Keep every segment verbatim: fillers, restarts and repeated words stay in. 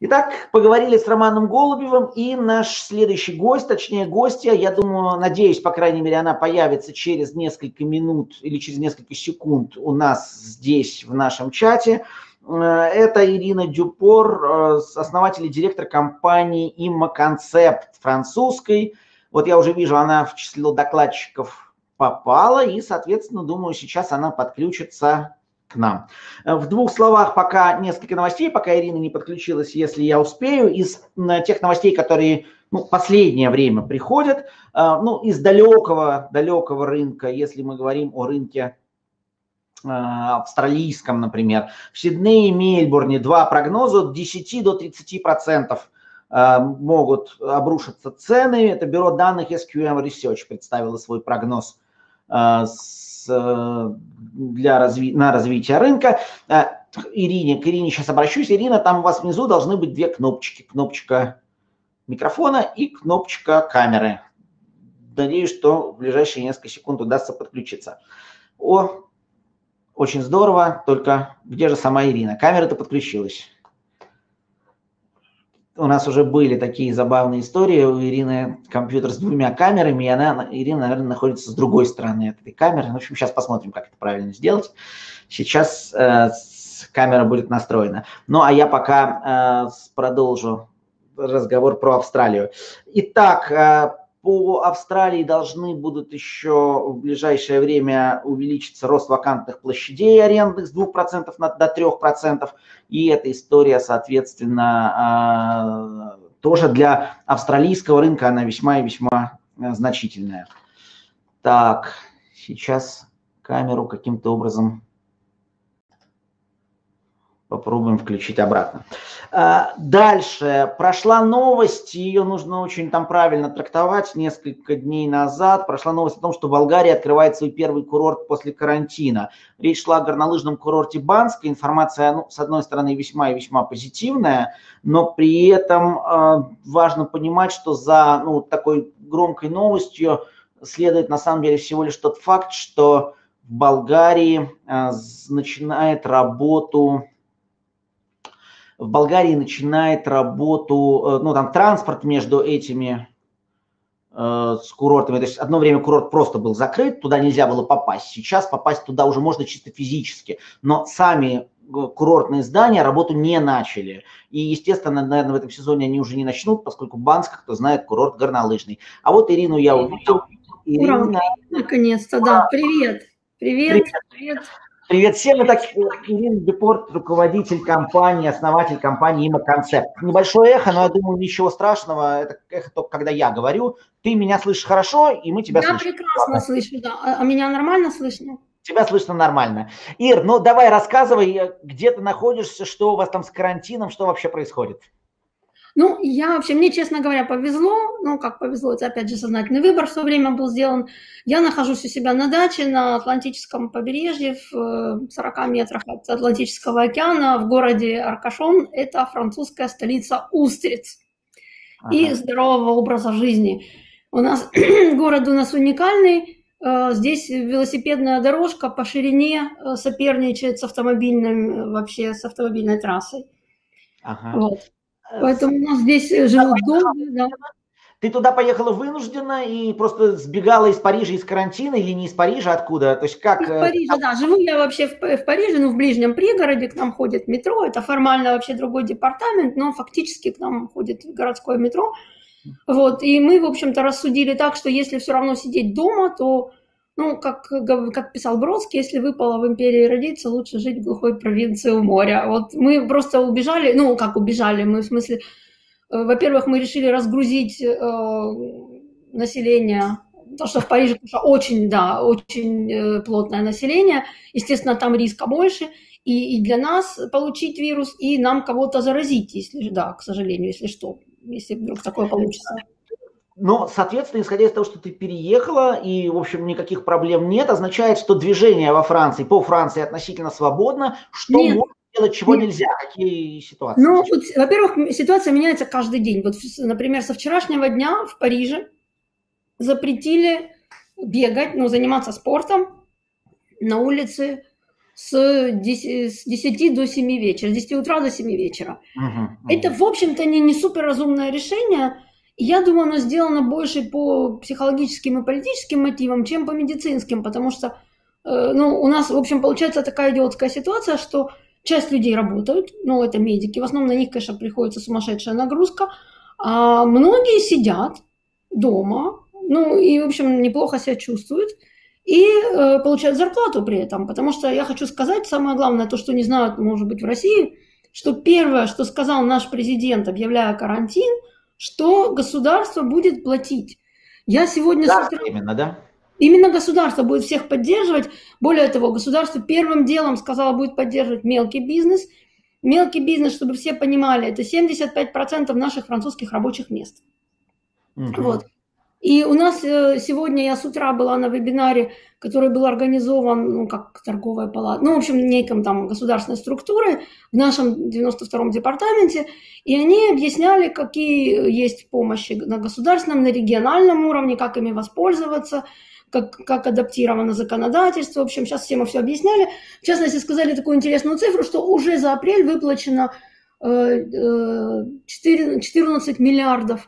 Итак, поговорили с Романом Голубевым, и наш следующий гость, точнее гостья, я думаю, надеюсь, по крайней мере, она появится через несколько минут или через несколько секунд у нас здесь, в нашем чате. Это Ирина Дюпор, основатель и директор компании IMMOCONCEPT французской. Вот я уже вижу, она в число докладчиков попала, и, соответственно, думаю, сейчас она подключится к нам. В двух словах пока несколько новостей, пока Ирина не подключилась, если я успею, из тех новостей, которые ну, последнее время приходят, ну, из далекого, далекого рынка, если мы говорим о рынке австралийском, например. В Сиднее и Мельбурне два прогноза от десяти до тридцати процентов могут обрушиться цены. Это бюро данных эс кью эм Research представило свой прогноз с, для разви, на развитие рынка. Ирине, к Ирине сейчас обращусь. Ирина, там у вас внизу должны быть две кнопочки. Кнопочка микрофона и кнопочка камеры. Надеюсь, что в ближайшие несколько секунд удастся подключиться. О, очень здорово, только где же сама Ирина? Камера-то подключилась. У нас уже были такие забавные истории. У Ирины компьютер с двумя камерами, и она, Ирина, наверное, находится с другой стороны этой камеры. В общем, сейчас посмотрим, как это правильно сделать. Сейчас э, камера будет настроена. Ну, а я пока э, продолжу разговор про Австралию. Итак, э, по Австралии должны будут еще в ближайшее время увеличиться рост вакантных площадей арендных с двух процентов до трёх процентов. И эта история, соответственно, тоже для австралийского рынка она весьма и весьма значительная. Так, сейчас камеру каким-то образом попробуем включить обратно. Дальше. Прошла новость, ее нужно очень там правильно трактовать. Несколько дней назад прошла новость о том, что Болгария открывает свой первый курорт после карантина. Речь шла о горнолыжном курорте Банска. Информация, ну, с одной стороны, весьма и весьма позитивная, но при этом э, важно понимать, что за ну, такой громкой новостью следует на самом деле всего лишь тот факт, что в Болгарии э, начинает работу... В Болгарии начинает работу, ну там транспорт между этими э, с курортами. То есть одно время курорт просто был закрыт, туда нельзя было попасть. Сейчас попасть туда уже можно чисто физически. Но сами курортные здания работу не начали. И, естественно, наверное, в этом сезоне они уже не начнут, поскольку Банск, кто знает, курорт горнолыжный. А вот Ирину я увидел. Ирина... Наконец-то, да. Привет. Привет. Привет. Привет. Привет всем. Итак, Ирина Дюпор, руководитель компании, основатель компании IMMOCONCEPT. Небольшое эхо, но я думаю, ничего страшного. Это эхо только когда я говорю. Ты меня слышишь хорошо, и мы тебя я слышим. Я прекрасно слышу, да. А, а меня нормально слышно? Тебя слышно нормально. Ир, ну давай рассказывай, где ты находишься, что у вас там с карантином, что вообще происходит? Ну, я вообще, мне, честно говоря, повезло, ну, как повезло, это, опять же, сознательный выбор в свое время был сделан. Я нахожусь у себя на даче на Атлантическом побережье, в сорока метрах от Атлантического океана, в городе Аркашон, это французская столица устриц ага. и здорового образа жизни. У нас, город у нас уникальный, здесь велосипедная дорожка по ширине соперничает с автомобильным, вообще с автомобильной трассой. Ага. Вот. Поэтому у нас здесь живут долго, да. Ты туда поехала вынуждена и просто сбегала из Парижа, из карантина, или не из Парижа, откуда? То есть как... Из Парижа, да. Живу я вообще в, в Париже, ну, в ближнем пригороде, к нам ходит метро. Это формально вообще другой департамент, но фактически к нам ходит городское метро. Вот, и мы, в общем-то, рассудили так, что если все равно сидеть дома, то, ну, как, как писал Бродский, если выпало в империи родиться, лучше жить в глухой провинции у моря. Вот мы просто убежали, ну, как убежали, мы в смысле, э, во-первых, мы решили разгрузить э, население, потому что в Париже очень, да, очень э, плотное население, естественно, там риска больше, и, и для нас получить вирус, и нам кого-то заразить, если, да, к сожалению, если что, если вдруг такое получится. Ну, соответственно, исходя из того, что ты переехала, и, в общем, никаких проблем нет, означает, что движение во Франции, по Франции относительно свободно. Что нет. можно делать, чего нет. нельзя? Какие ситуации? Ну, вот, во-первых, ситуация меняется каждый день. Вот, например, со вчерашнего дня в Париже запретили бегать, ну, заниматься спортом на улице с десяти до семи вечера, с десяти утра до семи вечера. Угу, угу. Это, в общем-то, не, не суперразумное решение. Я думаю, оно сделано больше по психологическим и политическим мотивам, чем по медицинским, потому что э, ну, у нас, в общем, получается такая идиотская ситуация, что часть людей работают, ну, это медики, в основном на них, конечно, приходится сумасшедшая нагрузка, а многие сидят дома, ну, и, в общем, неплохо себя чувствуют, и э, получают зарплату при этом, потому что я хочу сказать, самое главное, то, что не знают, может быть, в России, что первое, что сказал наш президент, объявляя карантин, что государство будет платить. Я сегодня Да, с утра... именно, да? Именно государство будет всех поддерживать. Более того, государство первым делом сказало, будет поддерживать мелкий бизнес. Мелкий бизнес, чтобы все понимали, это семьдесят пять процентов наших французских рабочих мест. Угу. Вот. И у нас сегодня, я с утра была на вебинаре, который был организован, ну, как торговая палата, ну, в общем, неком там государственной структурой в нашем девяносто втором департаменте, и они объясняли, какие есть помощи на государственном, на региональном уровне, как ими воспользоваться, как, как адаптировано законодательство. В общем, сейчас все мы все объясняли. В частности, сказали такую интересную цифру, что уже за апрель выплачено четырнадцать миллиардов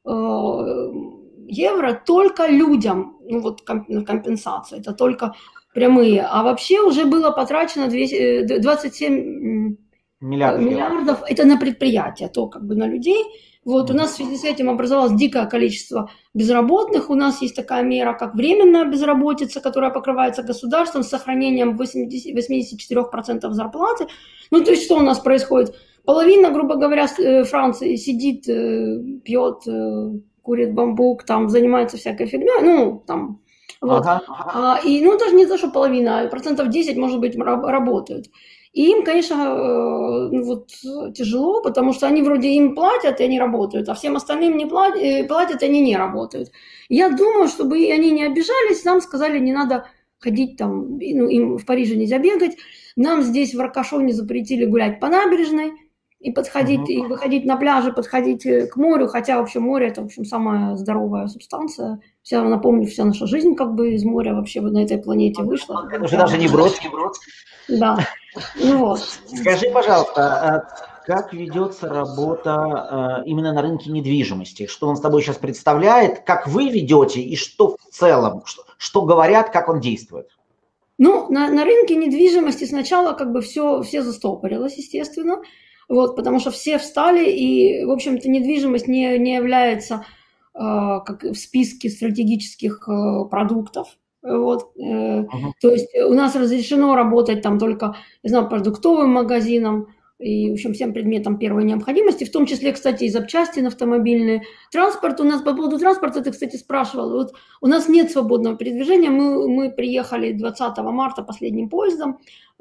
евро только людям, ну вот компенсация, это только прямые, а вообще уже было потрачено двадцать семь миллиардов, миллиардов это на предприятия, то как бы на людей. Вот у нас в связи с этим образовалось дикое количество безработных, у нас есть такая мера, как временная безработица, которая покрывается государством с сохранением восемьдесят четыре процента зарплаты. Ну то есть что у нас происходит? Половина, грубо говоря, Франции сидит, пьет, курит бамбук, там занимается всякой фигней, ну, там, вот. Ага, ага. А, и, ну, даже не то, что половина, а процентов десять, может быть, работают. И им, конечно, ну, вот, тяжело, потому что они вроде им платят, и они работают, а всем остальным не платят, платят, и они не работают. Я думаю, чтобы они не обижались, нам сказали, не надо ходить там, ну, им в Париже нельзя бегать, нам здесь в Аркашоне запретили гулять по набережной, и подходить, uh-huh. и выходить на пляже, подходить к морю, хотя вообще море это, в общем, самая здоровая субстанция. Вся, напомню, вся наша жизнь как бы из моря вообще на этой планете вышла. Это уже даже не Бродский. Да. Ну вот. Скажи, пожалуйста, как ведется работа именно на рынке недвижимости? Что он с тобой сейчас представляет? Как вы ведете и что в целом? Что, что говорят, как он действует? Ну, на, на рынке недвижимости сначала как бы все, все застопорилось, естественно. Вот, потому что все встали, и, в общем-то, недвижимость не, не является э, как в списке стратегических э, продуктов. Вот, э, uh-huh. То есть у нас разрешено работать там только, не знаю, продуктовым магазином и, в общем, всем предметам первой необходимости, в том числе, кстати, и запчасти на автомобильные. Транспорт у нас, по поводу транспорта, ты, кстати, спрашивал, вот у нас нет свободного передвижения, мы, мы приехали двадцатого марта последним поездом,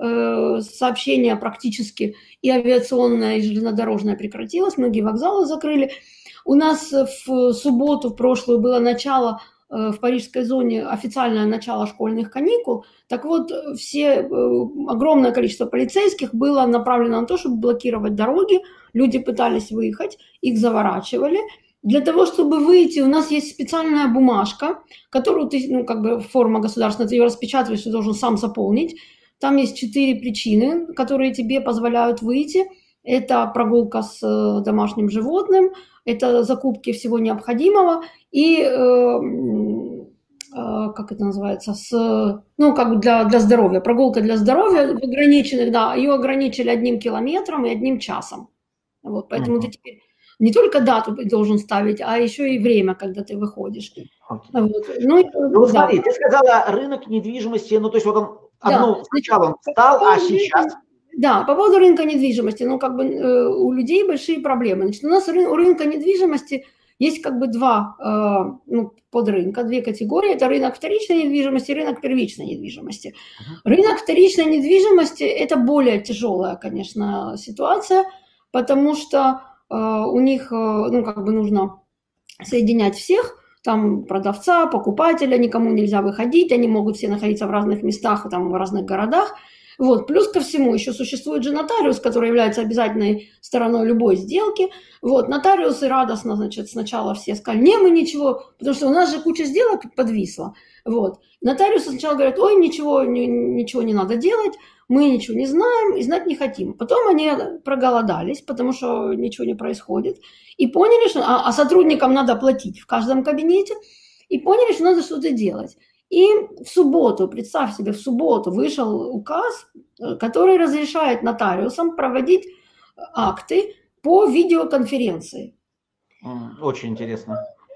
э, сообщение практически и авиационное, и железнодорожное прекратилось, многие вокзалы закрыли. У нас в субботу, в прошлую, было начало в парижской зоне официальное начало школьных каникул, так вот, все, огромное количество полицейских было направлено на то, чтобы блокировать дороги, люди пытались выехать, их заворачивали. Для того, чтобы выйти, у нас есть специальная бумажка, которую ты, ну, как бы форма государственная, ты ее распечатываешь, ты должен сам заполнить. Там есть четыре причины, которые тебе позволяют выйти. Это прогулка с домашним животным, это закупки всего необходимого и, э, э, как это называется, с, ну, как бы для, для здоровья, прогулка для здоровья в ограниченных, да, ее ограничили одним километром и одним часом. Вот, поэтому uh-huh. ты теперь не только дату должен ставить, а еще и время, когда ты выходишь. Okay. Вот. Ну, ну да. смотри, ты сказала рынок недвижимости, ну, то есть вот он, одно, да. сначала он встал, а сейчас... Да, по поводу рынка недвижимости, ну, как бы э, у людей большие проблемы. Значит, у нас ры, у рынка недвижимости есть как бы два э, ну, подрынка, две категории. Это рынок вторичной недвижимости и рынок первичной недвижимости. Uh-huh. Рынок вторичной недвижимости – это более тяжелая, конечно, ситуация, потому что э, у них, э, ну, как бы нужно соединять всех, там продавца, покупателя, никому нельзя выходить, они могут все находиться в разных местах, там, в разных городах. Вот. Плюс ко всему еще существует же нотариус, который является обязательной стороной любой сделки. Вот. Нотариусы радостно, значит, сначала все сказали, не, мы ничего, потому что у нас же куча сделок подвисла. Вот. Нотариусы сначала говорят, ой, ничего, ничего не надо делать, мы ничего не знаем и знать не хотим. Потом они проголодались, потому что ничего не происходит, и поняли, что а, а сотрудникам надо платить в каждом кабинете, и поняли, что надо что-то делать. И в субботу, представь себе, в субботу вышел указ, который разрешает нотариусам проводить акты по видеоконференции. Очень интересно.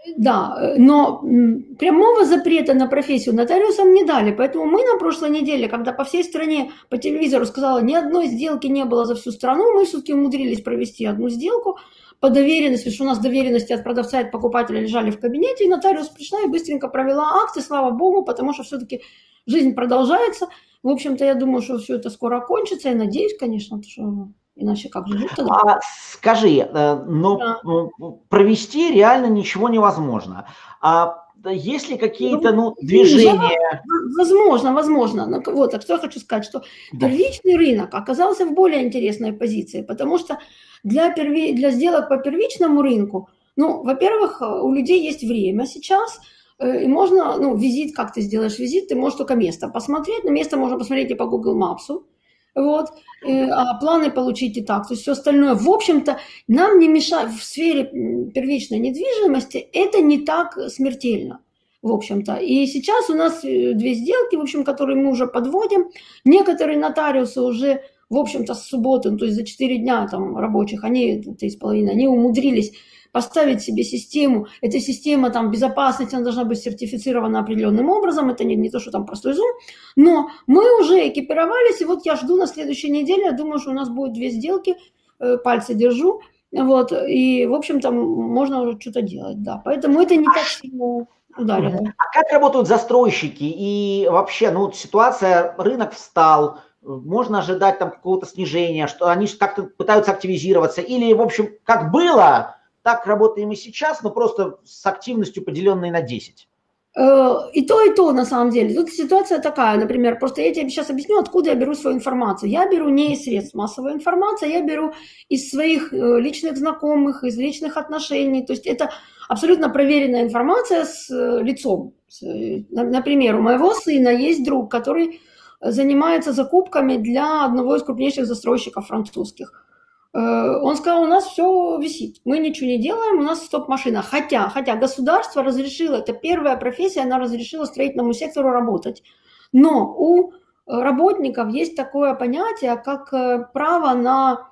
Да, но прямого запрета на профессию нотариусам не дали, поэтому мы на прошлой неделе, когда по всей стране по телевизору сказала, ни одной сделки не было за всю страну, мы все-таки умудрились провести одну сделку по доверенности, потому что у нас доверенности от продавца и от покупателя лежали в кабинете, и нотариус пришла и быстренько провела акты, слава богу, потому что все-таки жизнь продолжается. В общем-то, я думаю, что все это скоро окончится, я надеюсь, конечно, что... Иначе как же жить тогда? А, скажи, но да. провести реально ничего невозможно. А есть ли какие-то ну, движения? Возможно, возможно. Но вот, а что я хочу сказать, что да. первичный рынок оказался в более интересной позиции, потому что для, перви... для сделок по первичному рынку, ну, во-первых, у людей есть время сейчас, и можно, ну, визит, как ты сделаешь визит, ты можешь только место посмотреть, но место можно посмотреть и по Google Maps. Вот, а планы получить и так, то есть все остальное. В общем-то, нам не мешает в сфере первичной недвижимости, это не так смертельно, в общем-то. И сейчас у нас две сделки, в общем, которые мы уже подводим. Некоторые нотариусы уже, в общем-то, с субботы, ну, то есть за четыре дня там рабочих, они, три с половиной, они умудрились поставить себе систему. Эта система там безопасности, она должна быть сертифицирована определенным образом. Это не, не то, что там простой зум. Но мы уже экипировались, и вот я жду на следующей неделе. Я думаю, что у нас будет две сделки. Пальцы держу. Вот. И, в общем-то, можно уже что-то делать. Да. Поэтому это не так сильно ударило. А как работают застройщики? И вообще, ну, ситуация, рынок встал. Можно ожидать там какого-то снижения, что они как-то пытаются активизироваться. Или, в общем, как было... Так работаем и сейчас, но просто с активностью, поделенной на десять. И то, и то, на самом деле. Тут ситуация такая, например, просто я тебе сейчас объясню, откуда я беру свою информацию. Я беру не из средств массовой информации, я беру из своих личных знакомых, из личных отношений. То есть это абсолютно проверенная информация с лицом. Например, у моего сына есть друг, который занимается закупками для одного из крупнейших застройщиков французских. Он сказал, у нас все висит, мы ничего не делаем, у нас стоп-машина. Хотя, хотя государство разрешило, это первая профессия, она разрешила строительному сектору работать. Но у работников есть такое понятие, как право на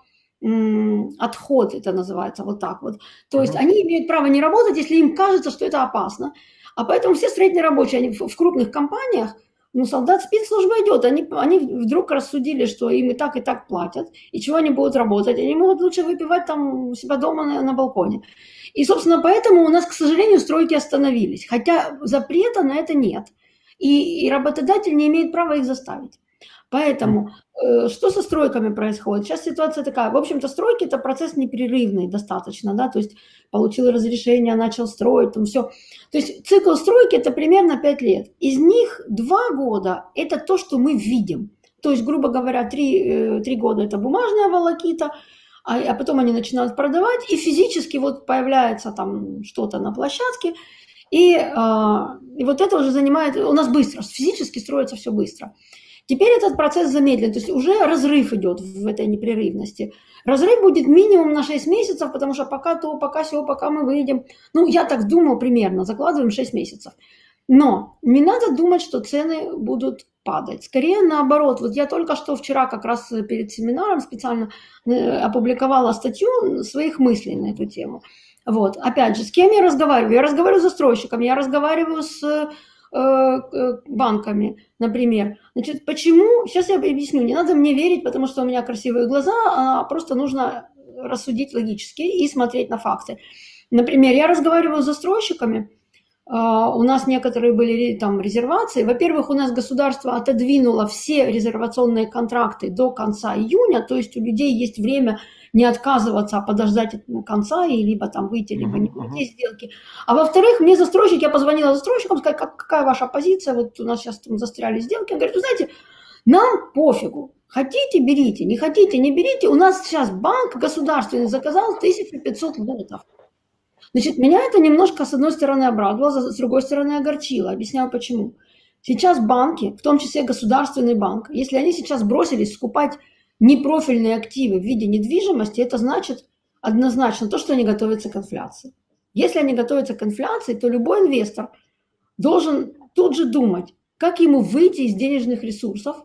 м, отход, это называется вот так вот. То есть они имеют право не работать, если им кажется, что это опасно. А поэтому все строительные рабочие, они в, в крупных компаниях, ну, солдат спецслужба идет, они, они вдруг рассудили, что им и так, и так платят, и чего они будут работать, они могут лучше выпивать там у себя дома на, на балконе. И, собственно, поэтому у нас, к сожалению, стройки остановились, хотя запрета на это нет, и, и работодатель не имеет права их заставить. Поэтому э, что со стройками происходит? Сейчас ситуация такая, в общем-то, стройки – это процесс непрерывный достаточно, да, то есть получил разрешение, начал строить, там все. То есть цикл стройки – это примерно пять лет. Из них два года – это то, что мы видим. То есть, грубо говоря, три, три года – это бумажная волокита, а, а потом они начинают продавать, и физически вот появляется там что-то на площадке, и, а, и вот это уже занимает, у нас быстро, физически строится все быстро. Теперь этот процесс замедлен, то есть уже разрыв идет в этой непрерывности. Разрыв будет минимум на шесть месяцев, потому что пока то, пока сё, пока мы выйдем. Ну, я так думаю примерно, закладываем шесть месяцев. Но не надо думать, что цены будут падать. Скорее наоборот. Вот я только что вчера как раз перед семинаром специально опубликовала статью своих мыслей на эту тему. Вот. Опять же, с кем я разговариваю? Я разговариваю с застройщиками, я разговариваю с банками, например. Значит, почему? Сейчас я объясню. Не надо мне верить, потому что у меня красивые глаза, а просто нужно рассудить логически и смотреть на факты. Например, я разговариваю с застройщиками, у нас некоторые были там резервации. Во-первых, у нас государство отодвинуло все резервационные контракты до конца июня, то есть у людей есть время не отказываться, а подождать конца, и либо там выйти, либо не выйти из сделки. А во-вторых, мне застройщик, я позвонила застройщикам, сказать, как, какая ваша позиция, вот у нас сейчас там застряли сделки. Он говорит, вы знаете, Нам пофигу. Хотите, берите, не хотите, не берите. У нас сейчас банк государственный заказал тысячу пятьсот лотов. Значит, меня это немножко, с одной стороны, обрадовало, с другой стороны, огорчило. Объясняю, почему. Сейчас банки, в том числе государственный банк, если они сейчас бросились скупать непрофильные активы в виде недвижимости, это значит однозначно то, что они готовятся к инфляции. Если они готовятся к инфляции, то любой инвестор должен тут же думать, как ему выйти из денежных ресурсов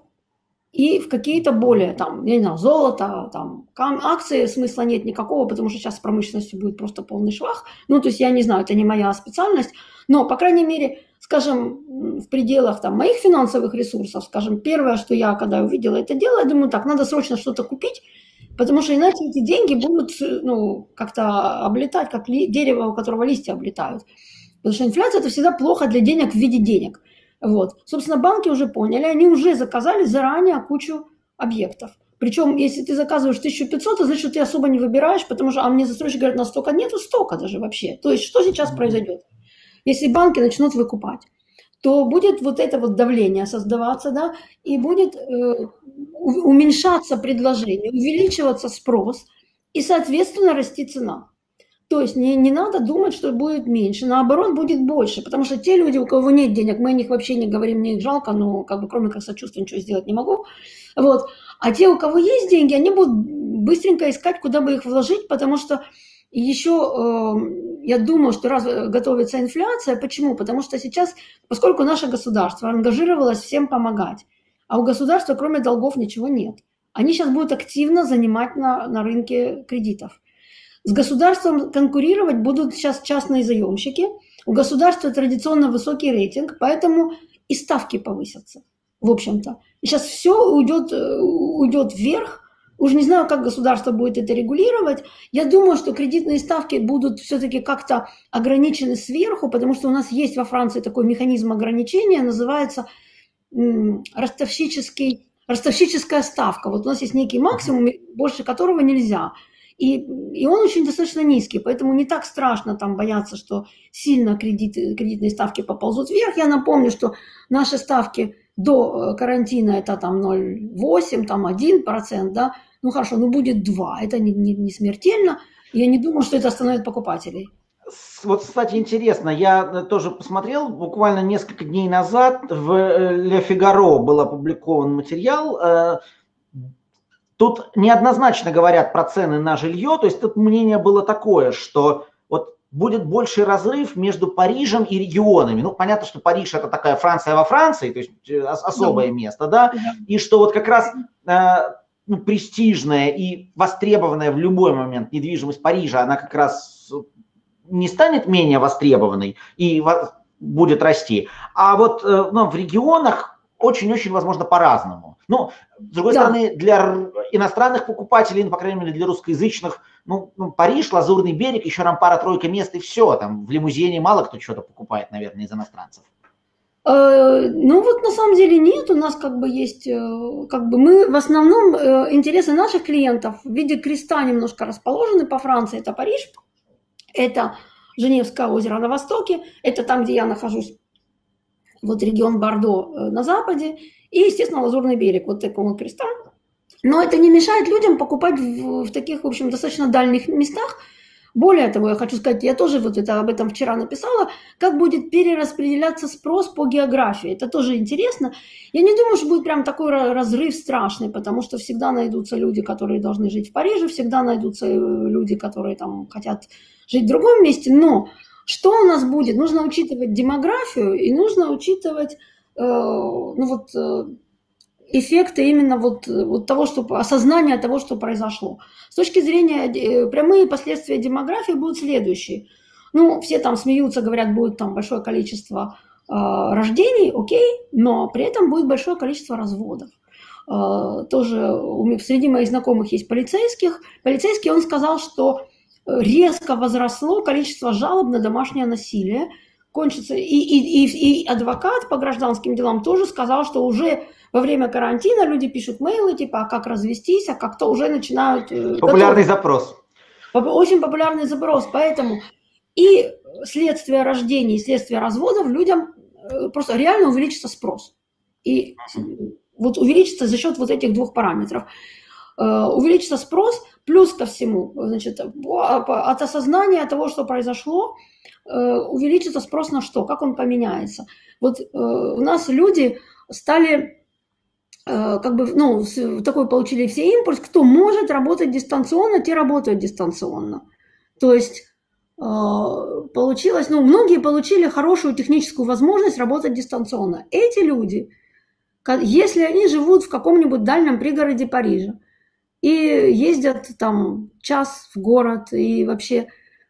и в какие-то более, там, я не знаю, золото, там, акции смысла нет никакого, потому что сейчас с промышленностью будет просто полный швах. Ну, то есть я не знаю, это не моя специальность, но, по крайней мере, скажем, в пределах там, моих финансовых ресурсов, скажем, первое, что я, когда увидела это дело, я думаю, так, надо срочно что-то купить, потому что иначе эти деньги будут, ну, как-то облетать, как ли, дерево, у которого листья облетают. Потому что инфляция – это всегда плохо для денег в виде денег. Вот. Собственно, банки уже поняли, они уже заказали заранее кучу объектов. Причем, если ты заказываешь тысячу пятьсот, то значит, ты особо не выбираешь, потому что, а мне застройщик говорит, на столько нету, столько даже вообще. То есть, что сейчас произойдет? Если банки начнут выкупать, то будет вот это вот давление создаваться, да, и будет э, уменьшаться предложение, увеличиваться спрос, и, соответственно, расти цена. То есть не, не надо думать, что будет меньше, наоборот, будет больше, потому что те люди, у кого нет денег, мы о них вообще не говорим, мне их жалко, но как бы кроме как сочувствия ничего сделать не могу. Вот. А те, у кого есть деньги, они будут быстренько искать, куда бы их вложить, потому что еще э, я думаю, что раз готовится инфляция, почему? Потому что сейчас, поскольку наше государство ангажировалось всем помогать, а у государства кроме долгов ничего нет, они сейчас будут активно занимать на, на рынке кредитов. С государством конкурировать будут сейчас частные заемщики. У государства традиционно высокий рейтинг, поэтому и ставки повысятся, в общем-то. И сейчас все уйдет, уйдет вверх. Уж не знаю, как государство будет это регулировать. Я думаю, что кредитные ставки будут все-таки как-то ограничены сверху, потому что у нас есть во Франции такой механизм ограничения, называется м, ростовщический, ростовщическая ставка. Вот у нас есть некий максимум, больше которого нельзя. И, и он очень достаточно низкий, поэтому не так страшно там бояться, что сильно кредиты, кредитные ставки поползут вверх. Я напомню, что наши ставки до карантина это там ноль целых восемь, там один процент, да, ну хорошо, ну будет два, это не, не, не смертельно, я не думаю, что это остановит покупателей. Вот, кстати, интересно, я тоже посмотрел, буквально несколько дней назад в Le Figaro был опубликован материал. Тут неоднозначно говорят про цены на жилье, то есть тут мнение было такое, что вот будет больший разрыв между Парижем и регионами. Ну, понятно, что Париж это такая Франция во Франции, то есть особое да. место, да, да, и что вот как раз э, ну, престижная и востребованная в любой момент недвижимость Парижа, она как раз не станет менее востребованной и будет расти, а вот э, ну, в регионах очень-очень, возможно, по-разному. Ну, с другой да. стороны, для иностранных покупателей, ну, по крайней мере, для русскоязычных, ну, ну Париж, Лазурный берег, еще там пара-тройка мест и все. Там в лимузине мало кто что-то покупает, наверное, из иностранцев. Э, ну, вот на самом деле нет. У нас как бы есть, как бы мы в основном интересы наших клиентов в виде креста немножко расположены по Франции. Это Париж, это Женевское озеро на востоке, это там, где я нахожусь. Вот регион Бордо на западе и, естественно, Лазурный берег, вот такого креста. Но это не мешает людям покупать в, в таких, в общем, достаточно дальних местах. Более того, я хочу сказать, я тоже вот это, об этом вчера написала, как будет перераспределяться спрос по географии. Это тоже интересно. Я не думаю, что будет прям такой разрыв страшный, потому что всегда найдутся люди, которые должны жить в Париже, всегда найдутся люди, которые там хотят жить в другом месте, но... Что у нас будет? Нужно учитывать демографию и нужно учитывать э, ну вот, э, эффекты именно вот, вот того, что, осознания того, что произошло. С точки зрения э, прямые последствия демографии будут следующие. Ну, все там смеются, говорят, будет там большое количество э, рождений, окей, но при этом будет большое количество разводов. Э, тоже у меня, среди моих знакомых есть полицейских. Полицейский, он сказал, что резко возросло количество жалоб на домашнее насилие. Кончится. И, и, и, и адвокат по гражданским делам тоже сказал, что уже во время карантина люди пишут мейлы, типа, а как развестись, а как-то уже начинают... Популярный готовить. Запрос. Очень популярный запрос. Поэтому и следствие рождений, и следствие разводов людям просто реально увеличится спрос. И вот увеличится за счет вот этих двух параметров. Увеличится спрос, плюс ко всему, значит, от осознания того, что произошло, увеличится спрос на что, как он поменяется. Вот у нас люди стали, как бы, ну, такой получили все импульс, кто может работать дистанционно, те работают дистанционно. То есть получилось, ну, многие получили хорошую техническую возможность работать дистанционно. Эти люди, если они живут в каком-нибудь дальнем пригороде Парижа, и ездят там час в город, и вообще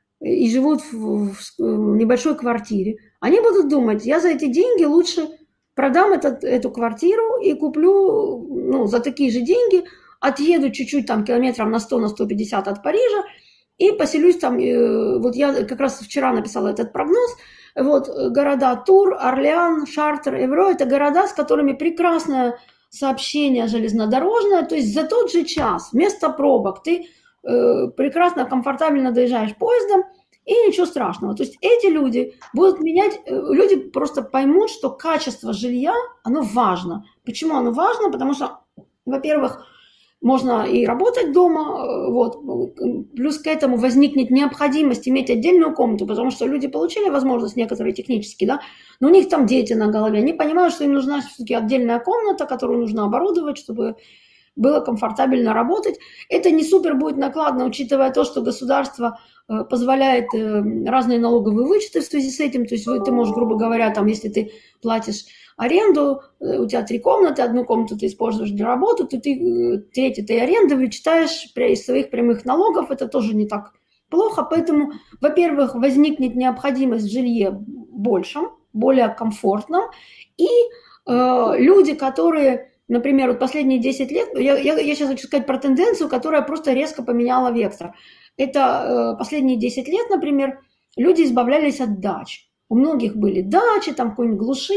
и живут в, в небольшой квартире, они будут думать, я за эти деньги лучше продам этот, эту квартиру и куплю, ну, за такие же деньги, отъеду чуть-чуть там километров на сто, на сто пятьдесят от Парижа и поселюсь там. Вот я как раз вчера написала этот прогноз. Вот города Тур, Орлеан, Шартер, Эвро – это города, с которыми прекрасная сообщение железнодорожное, то есть за тот же час вместо пробок ты э, прекрасно, комфортабельно доезжаешь поездом, и ничего страшного. То есть эти люди будут менять, э, люди просто поймут, что качество жилья, оно важно. Почему оно важно? Потому что, во-первых, можно и работать дома, вот, плюс к этому возникнет необходимость иметь отдельную комнату, потому что люди получили возможность некоторые технически, да, но у них там дети на голове, они понимают, что им нужна все-таки отдельная комната, которую нужно оборудовать, чтобы было комфортабельно работать. Это не супер будет накладно, учитывая то, что государство позволяет разные налоговые вычеты в связи с этим, то есть ты можешь, грубо говоря, там, если ты платишь аренду, у тебя три комнаты, одну комнату ты используешь для работы, то ты треть этой аренды вычитаешь из своих прямых налогов, это тоже не так плохо, поэтому, во-первых, возникнет необходимость в жилье большем, более комфортном, и э, люди, которые, например, вот последние десять лет, я, я, я сейчас хочу сказать про тенденцию, которая просто резко поменяла вектор, это э, последние десять лет, например, люди избавлялись от дач, у многих были дачи, там какой-нибудь глуши.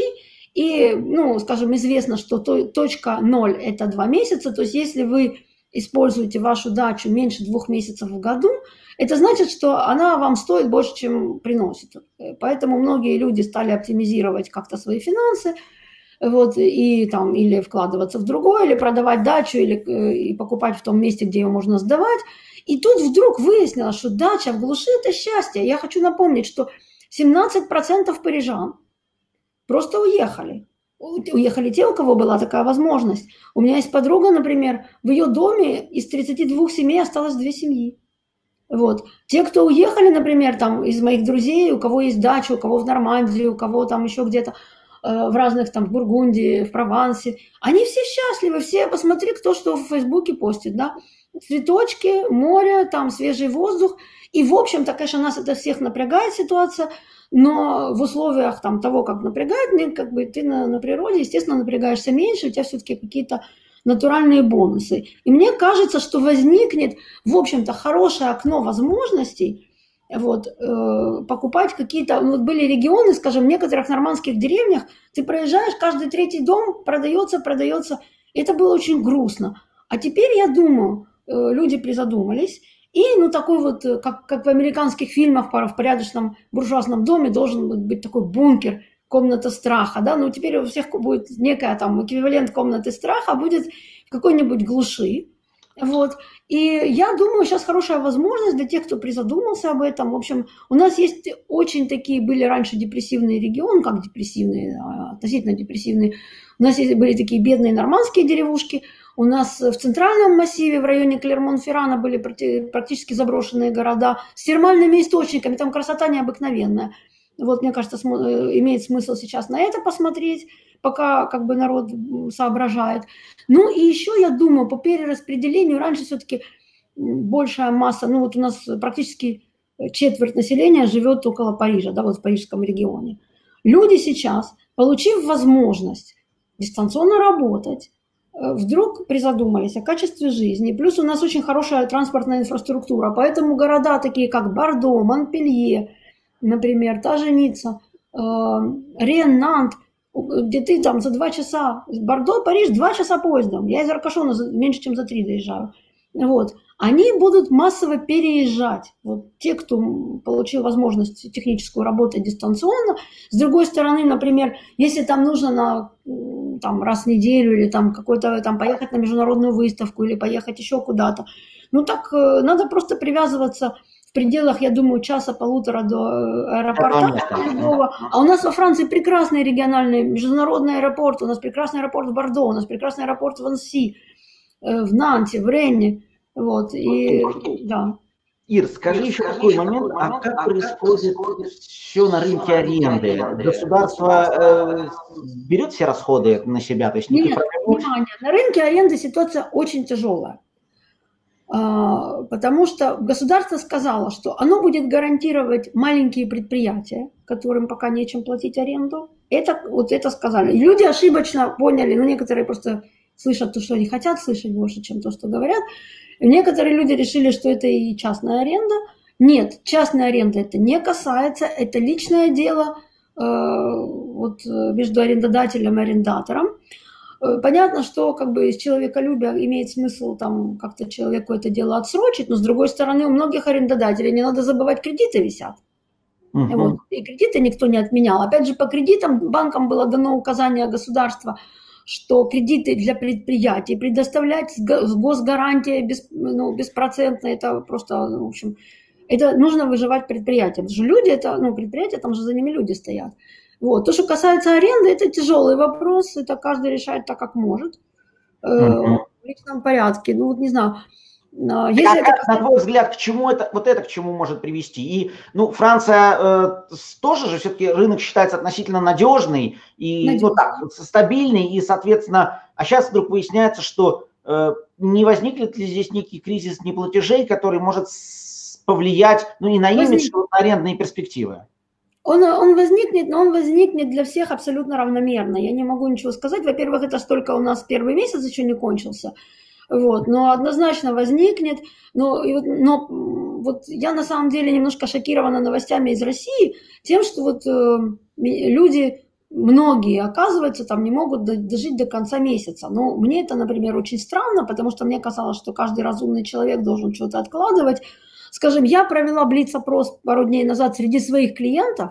И, ну, скажем, известно, что точка ноль – это два месяца, то есть если вы используете вашу дачу меньше двух месяцев в году, это значит, что она вам стоит больше, чем приносит. Поэтому многие люди стали оптимизировать как-то свои финансы, вот, и там или вкладываться в другое, или продавать дачу, или и покупать в том месте, где ее можно сдавать. И тут вдруг выяснилось, что дача в глуши – это счастье. Я хочу напомнить, что семнадцать процентов парижан просто уехали. Уехали те, у кого была такая возможность. У меня есть подруга, например, в ее доме из тридцати двух семей осталось две семьи. Вот. Те, кто уехали, например, там, из моих друзей, у кого есть дача, у кого в Нормандии, у кого там еще где-то э, в разных, там, в Бургундии, в Провансе, они все счастливы, все, посмотри, кто что в Фейсбуке постит, да, цветочки, море, там, свежий воздух. И, в общем-то, конечно, нас это всех напрягает ситуация, но в условиях там, того, как напрягает, как бы ты на, на природе, естественно, напрягаешься меньше, у тебя все-таки какие-то натуральные бонусы. И мне кажется, что возникнет, в общем-то, хорошее окно возможностей вот, э, покупать какие-то... Вот были регионы, скажем, в некоторых нормандских деревнях, ты проезжаешь, каждый третий дом продается, продается. Это было очень грустно. А теперь, я думаю, э, люди призадумались, и, ну, такой вот, как, как в американских фильмах в порядочном буржуазном доме должен быть такой бункер, комната страха, да, ну, теперь у всех будет некая там эквивалент комнаты страха, будет в какой-нибудь глуши, вот, и я думаю, сейчас хорошая возможность для тех, кто призадумался об этом, в общем, у нас есть очень такие, были раньше депрессивные регионы, как депрессивные, относительно депрессивные, у нас были такие бедные нормандские деревушки, у нас в центральном массиве, в районе Клермон-Феррана были практически заброшенные города с термальными источниками, там красота необыкновенная. Вот, мне кажется, имеет смысл сейчас на это посмотреть, пока как бы народ соображает. Ну и еще, я думаю, по перераспределению, раньше все-таки большая масса, ну вот у нас практически четверть населения живет около Парижа, да, вот в парижском регионе. Люди сейчас, получив возможность дистанционно работать, вдруг призадумались о качестве жизни. Плюс у нас очень хорошая транспортная инфраструктура, поэтому города такие, как Бордо, Монпелье, например, та же Ницца, э, Рен, Нант, где ты там за два часа, Бордо, Париж, два часа поездом. Я из Аркашона меньше, чем за три доезжаю. вот, они будут массово переезжать. Вот те, кто получил возможность техническую работать дистанционно. С другой стороны, например, если там нужно на, там, раз в неделю или там какой-то там поехать на международную выставку или поехать еще куда-то, ну так надо просто привязываться в пределах, я думаю, часа-полутора до аэропорта любого. А у нас во Франции прекрасный региональный международный аэропорт, у нас прекрасный аэропорт в Бордо, у нас прекрасный аэропорт в Анси, в Нанте, в Ренне. Вот, и, да. Ир, скажи еще такой момент, а как происходит все на рынке аренды? Государство э, берет все расходы на себя? То есть Нет, внимание, на рынке аренды ситуация очень тяжелая. Потому что государство сказало, что оно будет гарантировать маленькие предприятия, которым пока нечем платить аренду. Это, вот это сказали. И люди ошибочно поняли, ну некоторые просто слышат то, что они хотят слышать больше, чем то, что говорят. И некоторые люди решили, что это и частная аренда. Нет, частная аренда это не касается, это личное дело э, вот, между арендодателем и арендатором. Понятно, что как бы из человеколюбия имеет смысл там как-то человеку это дело отсрочить, но с другой стороны у многих арендодателей, не надо забывать, кредиты висят. Uh-huh. Вот. И кредиты никто не отменял. Опять же, по кредитам банкам было дано указание государства, что кредиты для предприятий предоставлять с госгарантией без, ну, беспроцентно, это просто, в общем, это нужно выживать предприятиям. Потому что люди, это, ну, предприятия, там же за ними люди стоят. Вот. То, что касается аренды, это тяжелый вопрос, это каждый решает так, как может, э, uh-huh. в личном порядке. Ну, вот не знаю. Если а, это... На твой взгляд, к чему это, вот это к чему может привести? И, ну, Франция э, тоже же все-таки рынок считается относительно надежный и ну, так, стабильный, и, соответственно, а сейчас вдруг выясняется, что э, не возникнет ли здесь некий кризис неплатежей, который может повлиять, ну, и на имидж, и на арендные перспективы? Он, он возникнет, но он возникнет для всех абсолютно равномерно. Я не могу ничего сказать. Во-первых, это столько у нас первый месяц еще не кончился. Вот, но однозначно возникнет. Но, но вот я на самом деле немножко шокирована новостями из России тем, что вот э, люди, многие, оказывается, там не могут дожить до конца месяца. Но мне это, например, очень странно, потому что мне казалось, что каждый разумный человек должен что-то откладывать. Скажем, я провела блиц-опрос пару дней назад среди своих клиентов,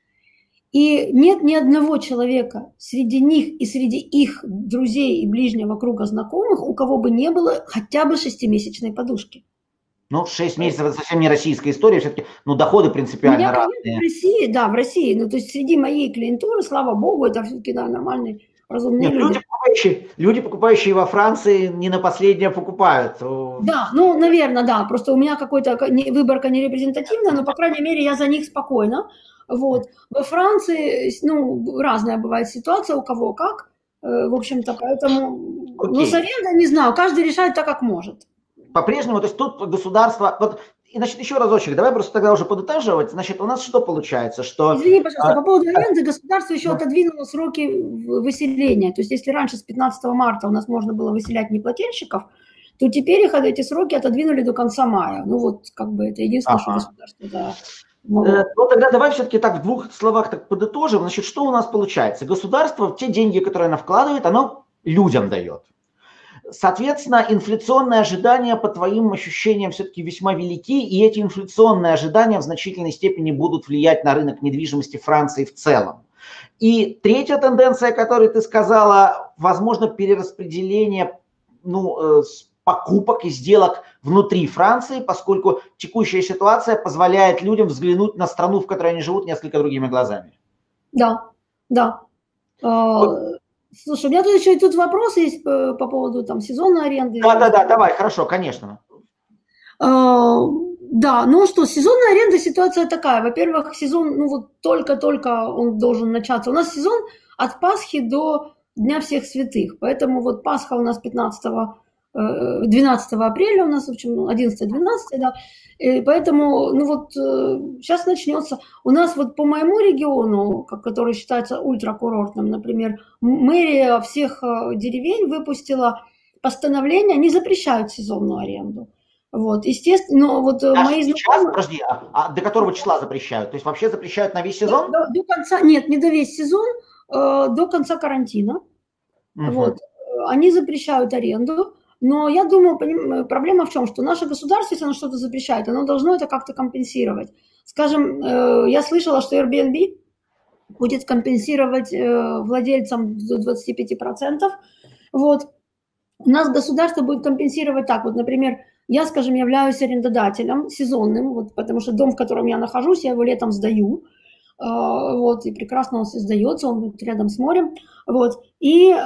и нет ни одного человека среди них и среди их друзей и ближнего круга знакомых, у кого бы не было хотя бы шестимесячной подушки. Ну, шесть месяцев – это совсем не российская история, все-таки, ну, доходы принципиально У меня разные. В России, да, в России, ну, то есть среди моей клиентуры, слава богу, это все-таки, да, нормальные, разумные Нет, люди. Люди покупающие, люди, покупающие во Франции, не на последнее покупают. Да, ну, наверное, да, просто у меня какой-то выборка не репрезентативная, но, по крайней мере, я за них спокойна. Вот. Во Франции, ну, разная бывает ситуация, у кого как, в общем-то, поэтому, okay. ну, с арендой не знаю, каждый решает так, как может. По-прежнему, то есть тут государство, вот, и, значит, еще разочек, давай просто тогда уже подытоживать, значит, у нас что получается, что... Извини, пожалуйста, а, по поводу аренды государство еще да. отодвинуло сроки выселения, то есть если раньше с пятнадцатого марта у нас можно было выселять неплательщиков, то теперь их эти сроки отодвинули до конца мая, ну вот, как бы, это единственное, ага. что государство, да. Ну, ну, тогда давай все-таки так в двух словах так подытожим. Значит, что у нас получается? Государство, те деньги, которые оно вкладывает, оно людям дает. Соответственно, инфляционные ожидания, по твоим ощущениям, все-таки весьма велики, и эти инфляционные ожидания в значительной степени будут влиять на рынок недвижимости Франции в целом. И третья тенденция, о которой ты сказала, возможно, перераспределение, ну, покупок и сделок внутри Франции, поскольку текущая ситуация позволяет людям взглянуть на страну, в которой они живут, несколько другими глазами. Да, да. Вот. Слушай, у меня тут еще и тут вопрос есть по, по поводу там сезонной аренды. Да, да, да, давай, хорошо, конечно. Да, ну что, сезонная аренда, ситуация такая. Во-первых, сезон, ну вот только-только он должен начаться. У нас сезон от Пасхи до Дня всех святых, поэтому вот Пасха у нас пятнадцатого двенадцатого апреля у нас, в общем, одиннадцатого-двенадцатого, да, и поэтому, ну вот, сейчас начнется. У нас вот по моему региону, который считается ультракурортным, например, мэрия всех деревень выпустила постановление, не запрещают сезонную аренду. Вот, естественно, но вот а мои сейчас, знакомые... подожди, а, а до которого числа запрещают? То есть вообще запрещают на весь сезон? До, до конца, нет, не до весь сезон, э, до конца карантина. Угу. Вот, они запрещают аренду. Но я думаю, проблема в чем, что наше государство, если оно что-то запрещает, оно должно это как-то компенсировать. Скажем, я слышала, что Airbnb будет компенсировать владельцам до двадцати пяти процентов. Вот. У нас государство будет компенсировать так. Вот, например, я, скажем, являюсь арендодателем сезонным, вот, потому что дом, в котором я нахожусь, я его летом сдаю. Вот, и прекрасно он сдается, он рядом с морем. Вот. И э,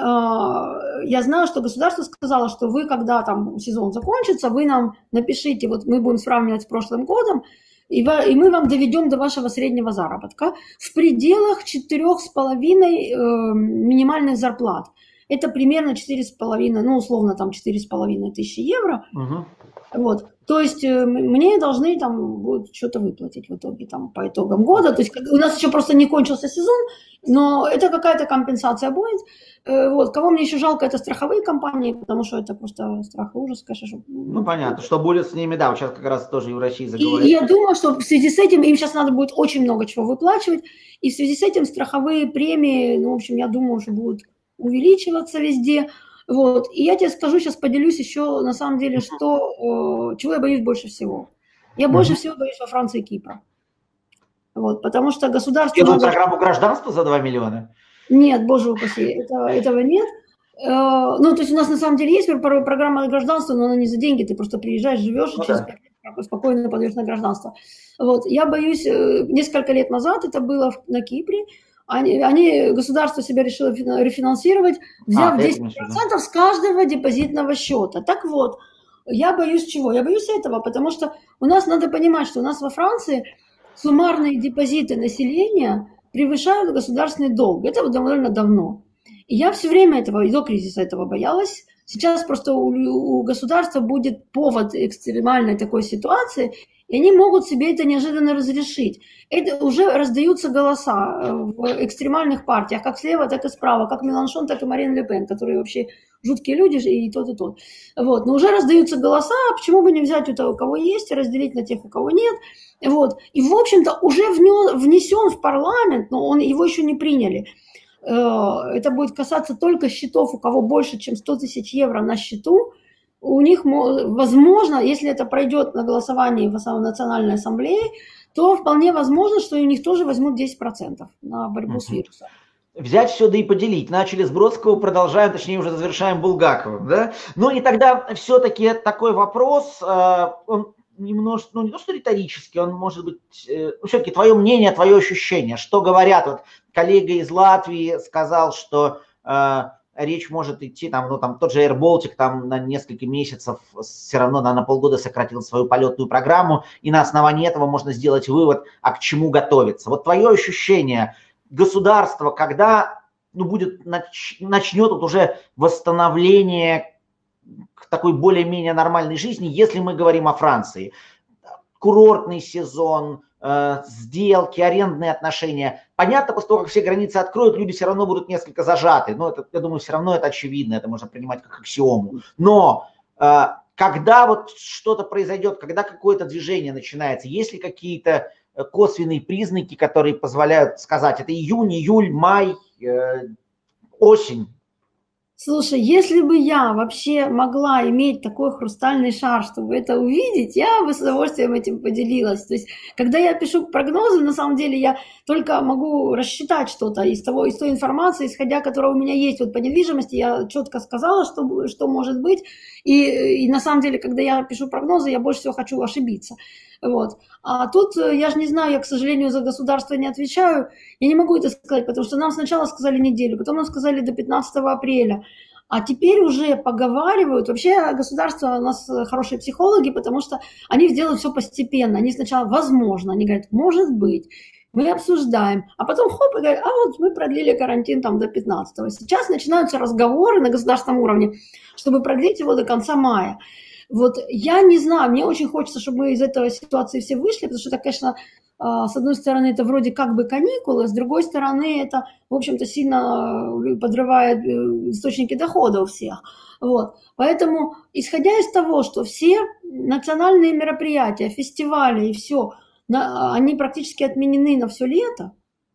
я знаю, что государство сказало, что вы, когда там сезон закончится, вы нам напишите, вот мы будем сравнивать с прошлым годом, и, и мы вам доведем до вашего среднего заработка в пределах четырёх с половиной э, минимальных зарплат. Это примерно четыре с половиной, ну, условно, там четыре с половиной тысячи евро. Угу. Вот. То есть мне должны там будут что-то выплатить в итоге там по итогам года. То есть у нас еще просто не кончился сезон, но это какая-то компенсация будет. Вот. Кого мне еще жалко, это страховые компании, потому что это просто страх и ужас, конечно. Ну, понятно, что будет с ними, да, вот сейчас как раз тоже и в России заговорили. И я думаю, что в связи с этим им сейчас надо будет очень много чего выплачивать, и в связи с этим страховые премии, ну, в общем, я думаю, что будут увеличиваться везде. Вот. И я тебе скажу, сейчас поделюсь еще, на самом деле, что, чего я боюсь больше всего. Я больше всего боюсь во Франции и Кипра. Вот, потому что государство... Делают программу гражданства за два миллиона? Нет, боже упаси, этого, этого нет. Ну, то есть у нас на самом деле есть программа гражданства, но она не за деньги, ты просто приезжаешь, живешь, ну, и через пять лет спокойно подаешь на гражданство. Вот. Я боюсь, несколько лет назад это было на Кипре, Они, они, государство себя решило рефинансировать, взяв а, десять процентов с каждого депозитного счета. Так вот, я боюсь чего? Я боюсь этого, потому что у нас надо понимать, что у нас во Франции суммарные депозиты населения превышают государственный долг. Это вот довольно давно. И я все время этого, и до кризиса этого боялась. Сейчас просто у, у государства будет повод экстремальной такой ситуации, и они могут себе это неожиданно разрешить. Это уже раздаются голоса в экстремальных партиях, как слева, так и справа, как Меланшон, так и Марин Ле Пен, которые вообще жуткие люди, и тот, и тот. Вот. Но уже раздаются голоса, почему бы не взять у того, у кого есть, и разделить на тех, у кого нет. Вот. И, в общем-то, уже внесен в парламент, но он, его еще не приняли. Это будет касаться только счетов, у кого больше, чем сто тысяч евро на счету. У них, возможно, если это пройдет на голосовании в Национальной ассамблее, то вполне возможно, что у них тоже возьмут десять процентов на борьбу uh-huh. с вирусом. Взять все да и поделить. Начали с Бродского, продолжаем, точнее уже завершаем Булгаковым. Да? Ну и тогда все-таки такой вопрос, он немножко, ну не то что риторический, он может быть, все-таки твое мнение, твое ощущение. Что говорят, вот коллега из Латвии сказал, что речь может идти, там, ну, там, тот же Air Baltic там, на несколько месяцев все равно на, на полгода сократил свою полетную программу, и на основании этого можно сделать вывод, а к чему готовиться. Вот твое ощущение, государство, когда ну, будет, нач, начнет вот уже восстановление к такой более-менее нормальной жизни, если мы говорим о Франции. Курортный сезон, э, сделки, арендные отношения. Понятно, после того, как все границы откроют, люди все равно будут несколько зажаты. Но это, я думаю, все равно это очевидно, это можно принимать как аксиому. Но э, когда вот что-то произойдет, когда какое-то движение начинается, есть ли какие-то косвенные признаки, которые позволяют сказать, это июнь, июль, май, э, осень? Слушай, если бы я вообще могла иметь такой хрустальный шар, чтобы это увидеть, я бы с удовольствием этим поделилась. То есть, когда я пишу прогнозы, на самом деле я только могу рассчитать что-то из того, из той информации, исходя которой у меня есть. Вот по недвижимости я четко сказала, что, что может быть. И, и на самом деле, когда я пишу прогнозы, я больше всего хочу ошибиться. Вот. А тут я же не знаю, я, к сожалению, за государство не отвечаю. Я не могу это сказать, потому что нам сначала сказали неделю, потом нам сказали до пятнадцатого апреля. А теперь уже поговаривают. Вообще государство, у нас хорошие психологи, потому что они делают все постепенно. Они сначала возможно, они говорят, может быть, мы обсуждаем. А потом хоп, и говорят, а вот мы продлили карантин там до пятнадцатого. Сейчас начинаются разговоры на государственном уровне, чтобы продлить его до конца мая. Вот я не знаю, мне очень хочется, чтобы мы из этой ситуации все вышли, потому что это, конечно, с одной стороны, это вроде как бы каникулы, с другой стороны, это, в общем-то, сильно подрывает источники дохода у всех. Вот. Поэтому, исходя из того, что все национальные мероприятия, фестивали и все, они практически отменены на все лето,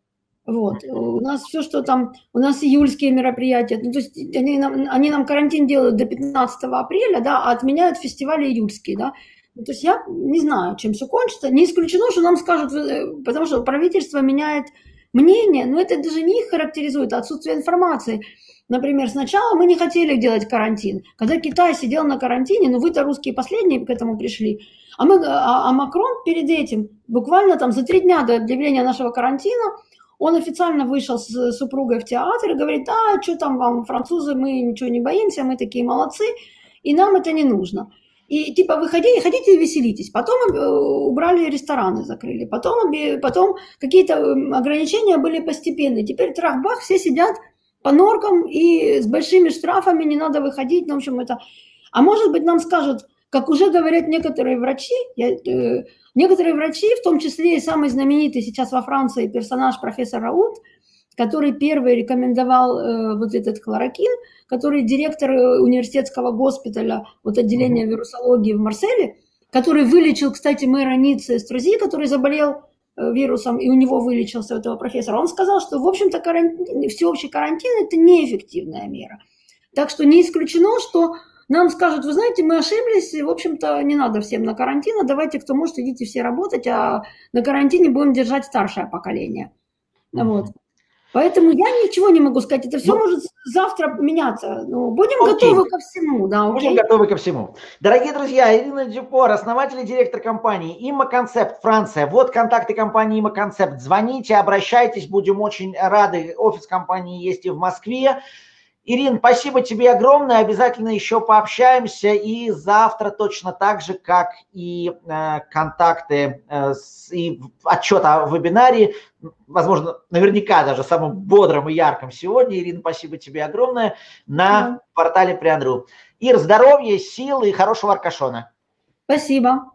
Вот. У нас все, что там, у нас июльские мероприятия, ну, то есть они нам, они нам карантин делают до пятнадцатого апреля, да, а отменяют фестивали июльские, да. Ну, то есть я не знаю, чем все кончится. Не исключено, что нам скажут, потому что правительство меняет мнение, но это даже не их характеризует, а отсутствие информации. Например, сначала мы не хотели делать карантин. Когда Китай сидел на карантине, ну вы-то русские последние к этому пришли, а, мы, а, а Макрон перед этим, буквально там за три дня до объявления нашего карантина, он официально вышел с супругой в театр и говорит, а, что там вам, французы, мы ничего не боимся, мы такие молодцы, и нам это не нужно. И типа вы ходите, ходите и веселитесь. Потом убрали рестораны, закрыли. Потом, потом какие-то ограничения были постепенные. Теперь трах-бах, все сидят по норкам и с большими штрафами, не надо выходить. Ну, в общем, это... А может быть, нам скажут, как уже говорят некоторые врачи, я, э, некоторые врачи, в том числе и самый знаменитый сейчас во Франции персонаж профессор Раут, который первый рекомендовал э, вот этот хлорокин, который директор университетского госпиталя, вот отделения вирусологии в Марселе, который вылечил, кстати, мэра Ниццы Эструзи, который заболел э, вирусом, и у него вылечился этого профессора. Он сказал, что, в общем-то, карантин, всеобщий карантин – это неэффективная мера. Так что не исключено, что нам скажут, вы знаете, мы ошиблись, в общем-то, не надо всем на карантин, а давайте, кто может, идите все работать, а на карантине будем держать старшее поколение. Mm-hmm. Вот. Поэтому я ничего не могу сказать, это все ну, может завтра меняться. Ну, будем окей. готовы ко всему. Да, будем готовы ко всему. Дорогие друзья, Ирина Дюпор, основатель и директор компании Иммоконцепт Франция. Вот контакты компании Иммоконцепт. Звоните, обращайтесь, будем очень рады. Офис компании есть и в Москве. Ирин, спасибо тебе огромное, обязательно еще пообщаемся, и завтра точно так же, как и э, контакты э, с, и отчет о вебинаре, возможно, наверняка даже самым бодрым и ярким сегодня. Ирина, спасибо тебе огромное, на mm. портале Приан точка ру. Ир, здоровья, сил и хорошего аркашона. Спасибо.